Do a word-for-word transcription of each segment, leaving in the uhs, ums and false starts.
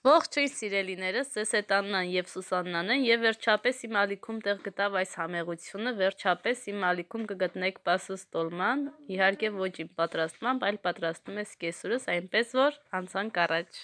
Ողջույն սիրելիներս, ես հետ Աննան եւ Սուսաննան են եւ վերջապես իմ ալիքում տեղ գտավ այս համեղությունը, վերջապես իմ ալիքում կգտնեք պասուստոլման, իհարկե ոչ իմ պատրաստմամբ, այլ պատրաստում ես կեսուրս, այնպես որ անցանք առաջ։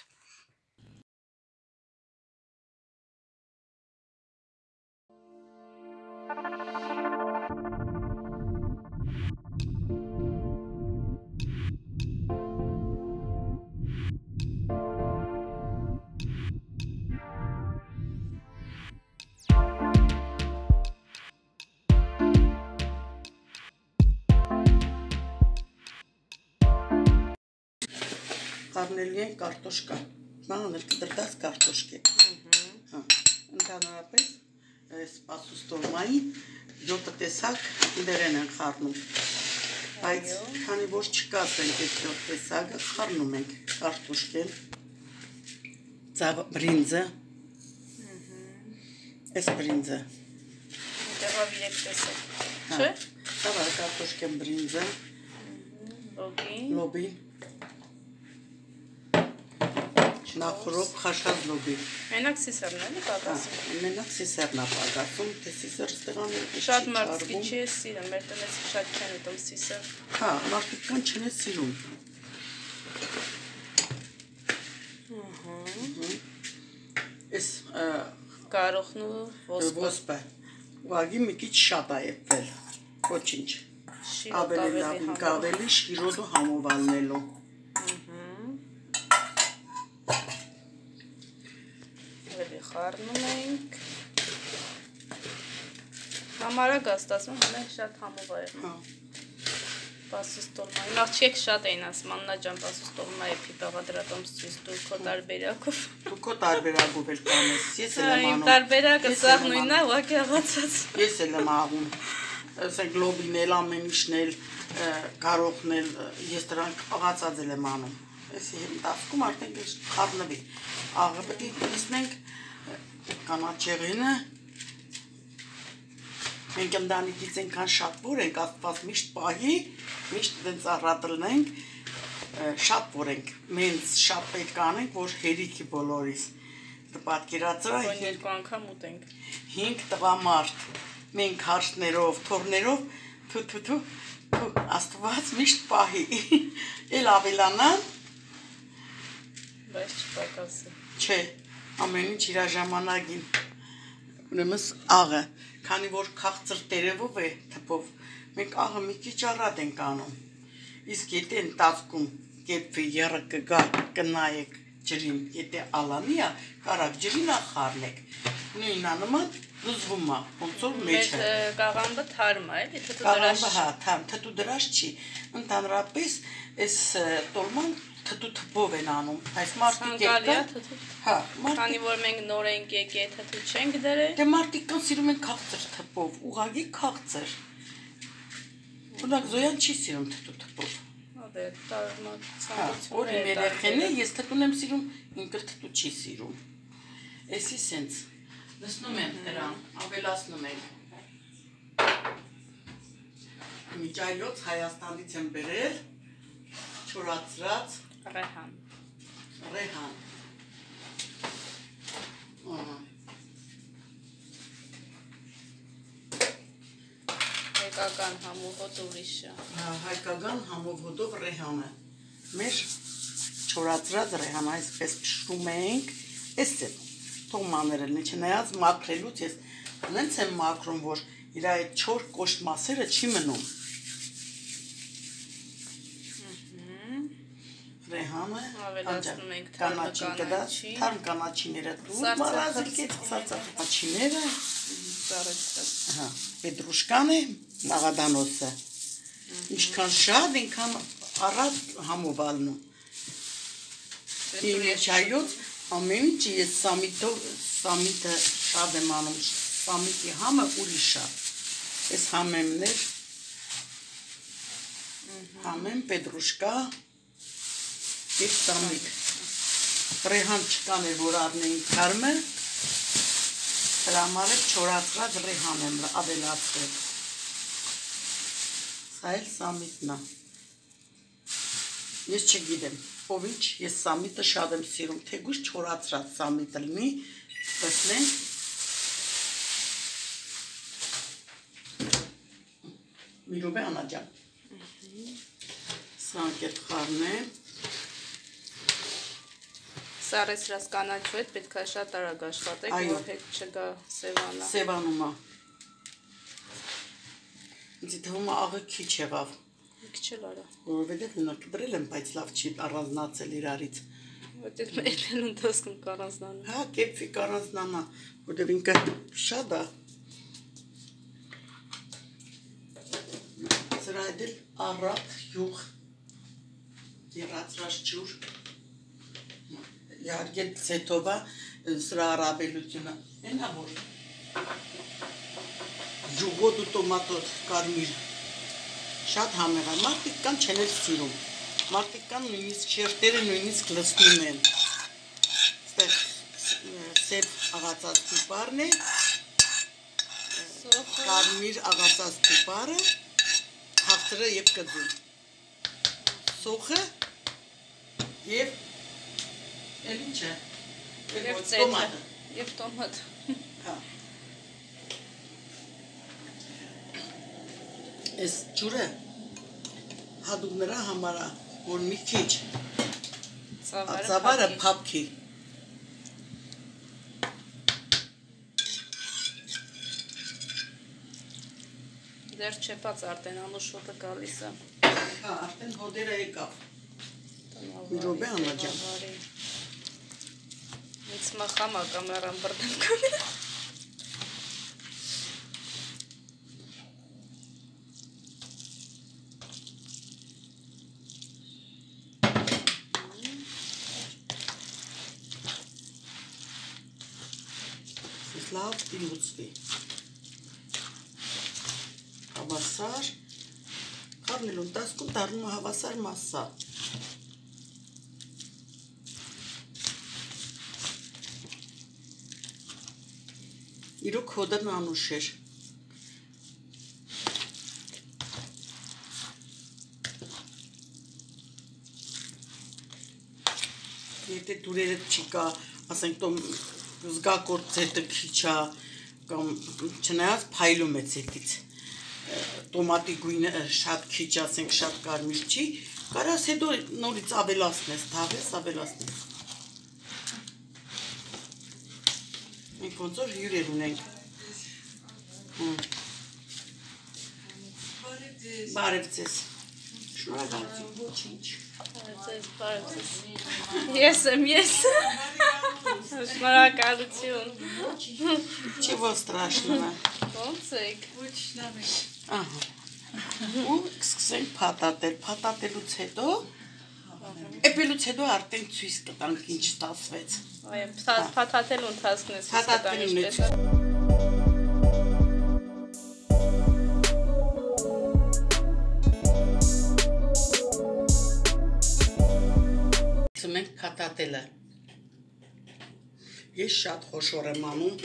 Առնելու են կարտոշկա, մանր կտրտած կարտոշկի։ Ընդհանրապես այս պասուստոլմային յոթ տեսակ դերեն են խառնում, բայց քանի որ չկասենք այդ յոթ տեսակը, խառնում ենք կարտոշկեն, բրինձը, այս բրինձը, Դեղավ երեք տեսակ, չէ՞։ Դավա կարտոշկեն բրինձը, լոբին, նախորով խաշած լոբի։ Մենակ սիսերն էլի պակասում։ Մենակ սիսերն է պակասում, թե սիսեր ստեղան Շատ մարդիկ չի է սիրում, մեր տնից շատ չեն ուտում սիսեր։ Հա, մարդիկ կան չեն է սիրում։ Այս Կարողն ու ոսպը, ուղագի մի քիչ շատ է եփվել, ոչինչ։ Ավելի լավ ինք ավելի շիրոդու համովալնելու։ Խառնում ենք համարակ աստացում հմենք շատ համով այրնում պասուստոլմայի նախչիեք շատ էին ասում Աննա ջան պասուստոլմայի էպի բաղադրատոմ սույս դու քո տարբերակով դու քո տարբերակով էլ կանես ես էլ եմ անում տարբերակը սաղ նույնն է ուղղակի աղացած ես էլ եմ աղում ասենք լոբին էլ ամեն ինչն էլ կարողն էլ ես դրանք աղացած էլ եմ անում այսի հետասկում արդեն խառնվի աղը պետք է տեսնենք կանաչեղենը մենք ընտանիքից այնքան շատ որ ենք աստված միշտ պահի միշտ դենց առատլնենք շատ որ ենք մենց շատ պետք անենք որ հերիքի բոլորիս պատկերացրա երկու անգամ ուտենք հինգ տղամարդ մենք հարցներով թորներով թու թու թու աստված միշտ պահի էլ ավելանան բայց չպակասի չէ ամեն ինչ իր ժամանակին ուրեմն աղը քանի որ քաղցր տերևով է թփով մենք աղը մի քիչ առատ ենք անում իսկ եթե ընտածքում կեպվի եռը կգա կնայեք ջրին եթե ալանի է կարակ ջրին ախառնեք նույնն նման լուզվում է ոնց որ մեջը կաղամբը թարմ է էլի թթու դրաշ կաղամբը հա թարմ թթու դրաշ չի ընդհանրապես այս տոլման թթու թփով են անում այս մարդիկ եկան հա քանի որ մենք նոր ենք եկել թթու չենք դրել դե մարդիկ կան սիրում են քաղցր թփով ուղղակի քաղցր օրինակ Զոյան չի սիրում թթու թփով դե տարմացություն որ իմ երեխեն է ես թթուն եմ սիրում ինքը թթու չի սիրում էսի սենց լսնում եմ դրան ավելացնում ենք միջայոց Հայաստանից եմ բերել չորացրած Ռեհան Ռեհան Հայկական համոհոտ ուրիշը Հայկական համոհոտով ռեհանը մեր չորացրած ռեհանը այսպես փշրում ենք այս է թող մաներելն է չնայած մաքրելուց ես նենց եմ մաքրում որ իր այդ չոր կոշտ մասերը չի մնում Ռեհանը ավելացնում ենք կանաչին կդած թարմ կանաչիները դու մարազիկեց կանաչիները հա պետրուշկան է նաղադանոսը ինչքան շատ ինքան առատ համովալնում իմ չայոց ամեն ինչ ես սամիտով սամիտը շատ եմ անում սամիտի համը ուրիշ է այս համեմներ համեմ պետրուշկա Իսկ սամիկ ռեհան չկան էր որ առնեին թարմը դրա համար էլ չորացրած ռեհան եմ ավելացրել սա էլ սամիկն է ես չգիտեմ ով ինչ, ես սամիտը շատ եմ սիրում, թեգուզ չորացրած սամիտը լինի, տեսնենք։ Մի րոպե Անա ջան։ Սրանք էլ խառնեմ։ Սառեցրած կանաչու հետ պետք է շատ արագ աշխատեք, որ հետ չգա սևանա։ Սևանում է։ Ինձ թվում է աղը քիչ եղավ։ Քիչ էլ արա։ Որովհետև նա կտրել եմ, բայց լավ չի առանձնացել իրարից։ Որտեղ մերտեն ընթացքում կառանձնանա։ Հա, կեպվի կառանձնանա, որտեղ ինքը շատ է։ Սրա հետ էլ առատ յուղ, եռացրած ջուր։ Իհարկե ցետովա սրա առավելությունը այնա որ յուղոտ ու տոմատոտ կարմիր շատ համեղ է, մարդիկ կան չեն էլ սիրում, մարդիկ կան նույնիսկ շերտերը նույնիսկ լցնում են, ստեղ սև աղացած պիպարն է, կարմիր աղացած պիպարը, հաղթրը և կձուն, սոխը և էլ ինչ է, և ծետը, և տոմատ։ Այս ջուրը հատուկ նրա համար է, որ մի քիչ ծավալը փափքի։ Դեռ չեպած արդեն անուշոտը գալիս է։ Հա, արդեն հոդերը եկավ։ Մի րոպե Անա ջան։ Ինձ մախամ է կամերան բրդեմ կամերա։ Լավ դիմուցվի, հավասար, խառնելուն տասկում դառնում է հավասար մասսա, իրոք հոդն անուշ էր, եթե դուրերը չի կա, ասենք տոմ զգակորդ ծետը քիչ է, կամ չնայած փայլում է ծետից, տոմատի գույնը շատ քիչ, ասենք շատ կարմիր չի, կարաս հետո նորից ավելացնես, թաղես, ավելացնես։ Մենք ոնց որ հյուրեր ունենք։ Բարև ձեզ։ Շնորհակալություն, ոչինչ։ Ես եմ, ես։ Շնորհակալություն։ Чего страшного։ Ոնց եք։ Ահա։ Ու սկսենք փաթաթել, փաթաթելուց հետո, էպելուց հետո արդեն ցույց կտանք ինչ ստացվեց։ Այո, փաթաթելու ընթացքն է ցույց կտան ինչպես է։ Մենք փաթաթելը։ Ես շատ խոշոր եմ անում։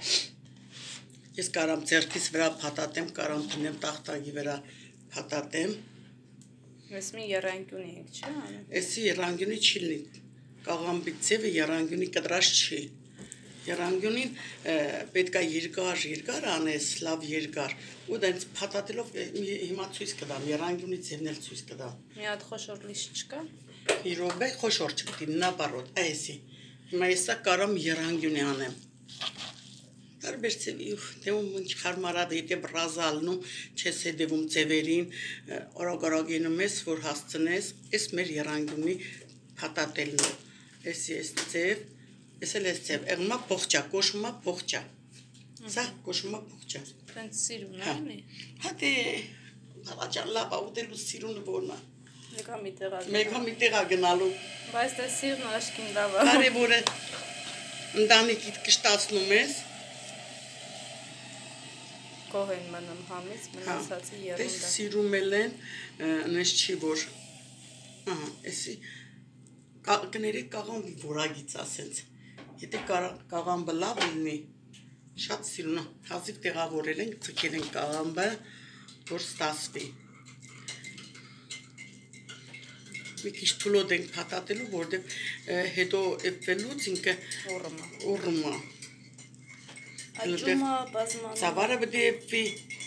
Ես կարամ ձեռքիս վրա փաթաթեմ, կարամ դնեմ տախտակի վրա փաթաթեմ։ Ես մի երանգյունի ենք, չէ՞։ Էսի երանգյունի չի լինի։ Կաղամբի ձևը երանգյունի կտրած չի։ Երանգյունին պետք է երկար, երկար անես, լավ երկար։ Ու դենց փաթաթելով հիմա ցույց կտամ, երանգյունի ձևն էլ ցույց կտամ։ Մի հատ խոշոր լիշ չկա։ Իրոք խոշոր չպետք է նապարոտ, այսի։ Հիմա ես սա կարամ երանգյունի անեմ։ Տարբեր ձևի, դեպում ինչ խարմարատ եթե բրազալնում, չես հետևում ձևերին, օրագարագենում ես, որ հասցնես, ես մեր երանգյունի փաթաթելն է։ Էսի ես ձև, ես էլ ես ձև, եղնումա փողջա, կոշումա փողջա։ Սա կոշումա փողջա։ Պենց սիրուն է։ Հա դե, հալաջան լավ, ուտելու սիրունը որն է։ Մեկա մի տեղա գնալու։ Մեկա մի տեղա գնալու։ Բայց դե սիրն աշկին լավ է։ Կարևորը ընտանիքիդ կշտացնում ես։ Գոհ են մնում համից, մնացածի երունդը։ Դե սիրում էլ են, նես չի որ, էսի կներեք կաղամբի որագից ասենց, եթե կաղամբը լավ լինի, շատ սիրուն է, հազիվ տեղավորել ենք, ծկել ենք կաղամբը, որ ստասվի։ մի քիչ թուլոտ ենք փաթաթելու, որովհետև հետո էփվելուց ինքը Ուռում է։ ուռում է։ Աճում է, բազմանում։ Ծավալը պետք է էփվի։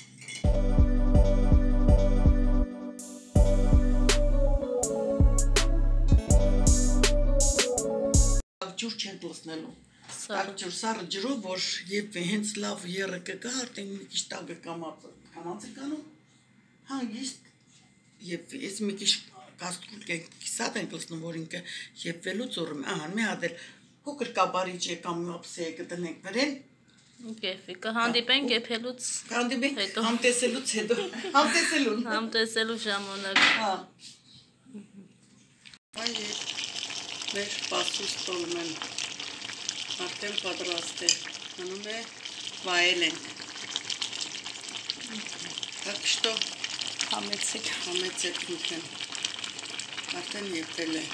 Ջուր չեն լցնելու։ Ջուր սառը ջրով, որ երբ հենց լավ եռը կգա, արդեն մի քիչ տակը կամած է կանում, հանգիստ եւ ես մի քիչ կաստրուլ կիսատ ենք լցնում, որ ինքը եփվելուց ուռում, ահա մի հատ էլ փոքր կաբարիչ է կամ ափսե կտնենք վրեն։ Կեֆի, կհանդիպենք եփելուց Կհանդիպենք համտեսելուց հետո, համտեսելուն։ Համտեսելու ժամանակ։ Հա։ Այ մեր պասուս տոլմեն արդեն պատրաստ է, անում է վայել ենք, так что Համեցեք։ համեցեք մուքեն, արդեն եփել է,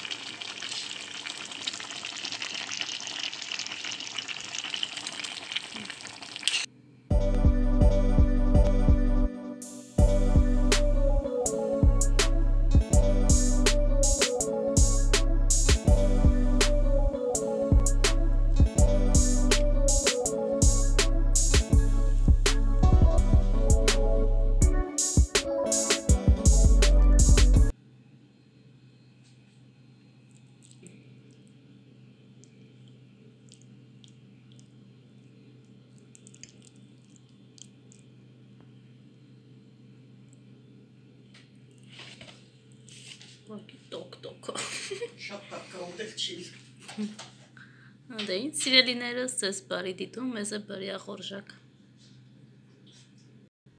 Տոկ տոկ։ շատ տակա ուտել չի։ Դե ինձ սիրելիներս, ձեզ բարի դիտում, մեզ է բարի ախորժակ։